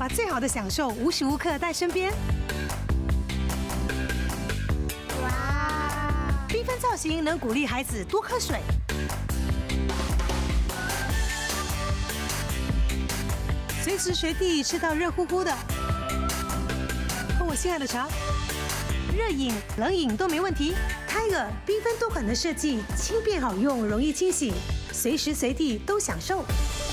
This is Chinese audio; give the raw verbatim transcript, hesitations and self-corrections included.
把最好的享受无时无刻带身边。哇！缤纷造型能鼓励孩子多喝水。随时随地吃到热乎乎的，喝我心爱的茶，热饮、冷饮都没问题。Tiger 缤纷多款的设计，轻便好用，容易清洗，随时随地都享受。